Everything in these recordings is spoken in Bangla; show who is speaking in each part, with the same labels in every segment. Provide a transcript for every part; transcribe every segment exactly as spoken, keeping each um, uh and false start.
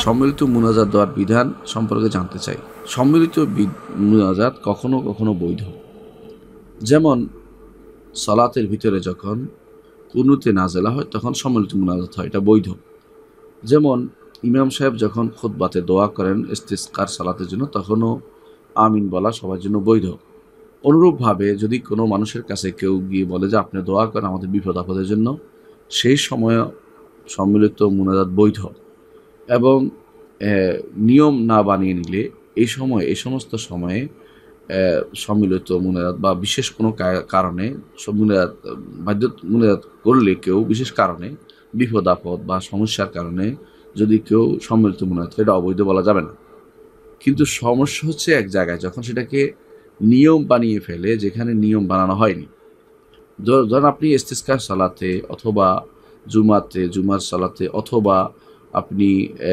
Speaker 1: সম্মিলিত মুনাজাত দেওয়ার বিধান সম্পর্কে জানতে চাই। সম্মিলিত মুনাজাত কখনো কখনো বৈধ, যেমন সালাতের ভিতরে যখন কুনুতে নাজেলা হয় তখন সম্মিলিত মুনাজাত হয়, এটা বৈধ। যেমন ইমাম সাহেব যখন খুতবাতে দোয়া করেন ইস্তিসকার সালাতের জন্য, তখনও আমিন বলা সবার জন্য বৈধ। অনুরূপভাবে যদি কোনো মানুষের কাছে কেউ গিয়ে বলে যে আপনি দোয়া করেন আমাদের বিপদ আপদের জন্য, সেই সময় সম্মিলিত মুনাজাত বৈধ। এবং নিয়ম না বানিয়ে নিলে এই সময় এই সমস্ত সময়ে সম্মিলিত মুনাজাত বা বিশেষ কোনো কারণে মুনাজাত বাধ্য মুনাজাত করলে কেউ বিশেষ কারণে বিপদ আপদ বা সমস্যার কারণে যদি কেউ সম্মিলিত মুনাজাত এটা অবৈধ বলা যাবে না। কিন্তু সমস্যা হচ্ছে এক জায়গায় যখন সেটাকে নিয়ম বানিয়ে ফেলে, যেখানে নিয়ম বানানো হয়নি। ধরুন আপনি ইস্তিসকার সালাতে অথবা জুমাতে জুমার সালাতে অথবা আপনি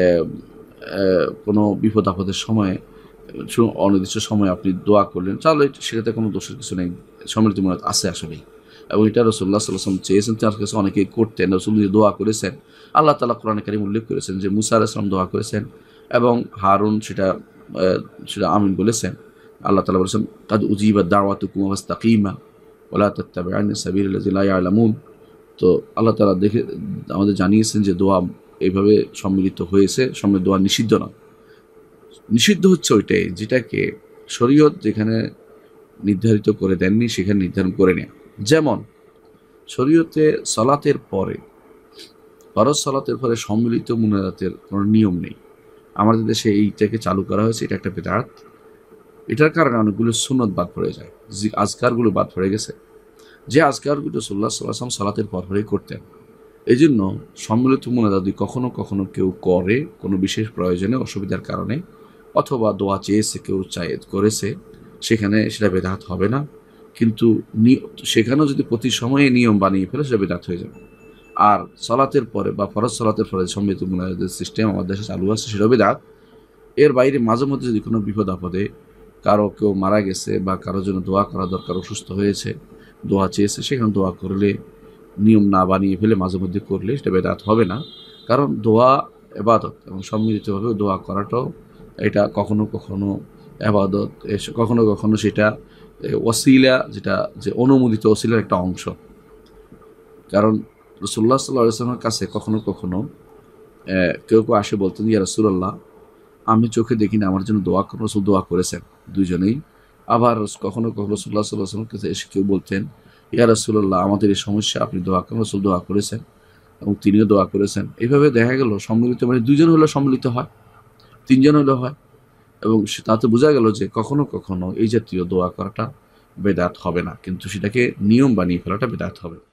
Speaker 1: কোনো বিপদ আপদের সময়ে অনির্দিষ্ট সময় আপনি দোয়া করলেন, তাহলে সেটাতে কোনো দোষের কিছু নেই, সম্মিলিত মুনাজাত আছে আসলেই। এবং এটা রাসূলুল্লাহ সাল্লাল্লাহু আলাইহি ওয়াসাল্লাম চেয়েছেন, তার কাছে অনেকেই করতেন, রাসূল দোয়া করেছেন। আল্লাহ তাআলা কোরআনে কারীম উল্লেখ করেছেন যে মুসা আলাইহিস সালাম দোয়া করেছেন এবং হারুন সেটা সেটা আমিন বলেছেন। আল্লাহ তাআলা বলেছেন কাদ উজিবাত দাওয়াতুকুমা ফাস্তাকিমা ওয়ালা তাত্তাবি'আনি সাবিলাল্লাযিনা লা ইয়ালামুন। তো আল্লাহ তাআলা দেখে আমাদের জানিয়েছেন যে দোয়া এইভাবে সম্মিলিত হয়েছে, সম্মিলিত দোয়া নিষিদ্ধ না। নিষিদ্ধ হচ্ছে ওইটাই যেটাকে শরীয়ত যেখানে নির্ধারিত করে দেননি সেখানে নির্ধারণ করে নেয়। যেমন শরীয়তে সালাতের পরে ফরজ সালাতের পরে সম্মিলিত মুনাজাতের কোনো নিয়ম নেই। আমাদের দেশে এইটাকে চালু করা হয়েছে, এটা একটা বিদআত। এটার কারণে অনেকগুলো সুন্নত বাদ পড়ে যায়, আজকারগুলো বাদ পড়ে গেছে, যে আজকারগুলো রাসূলুল্লাহ সাল্লাল্লাহু আলাইহি ওয়াসাল্লাম সালাতের পর পরেই করতেন। এই জন্য সম্মিলিত মুনাজাত যদি কখনো কখনো কেউ করে কোনো বিশেষ প্রয়োজনে অসুবিধার কারণে অথবা দোয়া চেয়েছে কেউ চায় করেছে, সেখানে সেটা বেদাত হবে না। কিন্তু সেখানেও যদি প্রতি সময়ে নিয়ম বানিয়ে ফেলে সেটা বেদাত হয়ে যাবে। আর সালাতের পরে বা ফরজ সালাতের পরে সম্মিলিত মুনাজাতের সিস্টেম আমাদের দেশে চালু আছে, সেটাও বেদাত। এর বাইরে মাঝে মধ্যে যদি কোনো বিপদ আপদে কারো কেউ মারা গেছে বা কারোর জন্য দোয়া করা দরকার, অসুস্থ হয়েছে, দোয়া চেয়েছে, সেখানে দোয়া করলে নিয়ম না বানিয়ে ফেলে মাঝে মধ্যে করলে সেটা বেদাত হবে না। কারণ দোয়া ইবাদত এবং সম্মিলিতভাবে দোয়া করাটাও এটা কখনো কখনো ইবাদত, কখনো কখনো সেটা ওসিলা, যেটা যে অনুমোদিত ওসিলার একটা অংশ। কারণ রাসূলুল্লাহ সাল্লাল্লাহু আলাইহি ওয়াসাল্লামের কাছে কখনো কখনো কেউ কেউ আসে বলতেন ইয়া রাসূলুল্লাহ আমি চোখে দেখি না, আমার জন্য দোয়া করুন। রাসূল দোয়া করেছেন দুইজনেই। আবার কখনো কখনো রাসূলুল্লাহ সাল্লাল্লাহু আলাইহি ওয়াসাল্লামের কাছে এসে কেউ বলতেন ইয়া রাসূলুল্লাহ আমাদের এই সমস্যা, আপনি দোয়া করুন। রাসূল দোয়া করেছেন এবং তিনিও দোয়া করেছেন। এইভাবে দেখা গেল সম্মিলিত মানে দুইজন হলে সম্মিলিত হয়, তিনজন হলে হয়। এবং তাতে বোঝা গেল যে কখনো কখনো এই জাতীয় দোয়া করাটা বেদাত হবে না, কিন্তু সেটাকে নিয়ম বানিয়ে ফেলাটা বেদাত হবে।